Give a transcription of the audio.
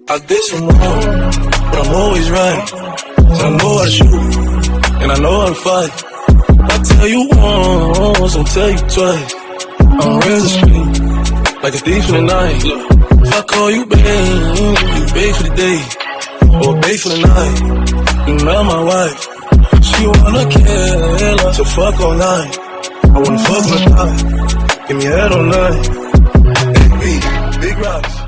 I did some wrong, but I'm always right. So I know how to shoot, and I know how to fight. I tell you once, I'll tell you twice. I'm real the street, like a thief in the night. If I call you babe, you babe for the day, or babe for the night. You're not my wife. She wanna kill, so fuck all night. I wanna fuck my night, give me head all night. Big rocks.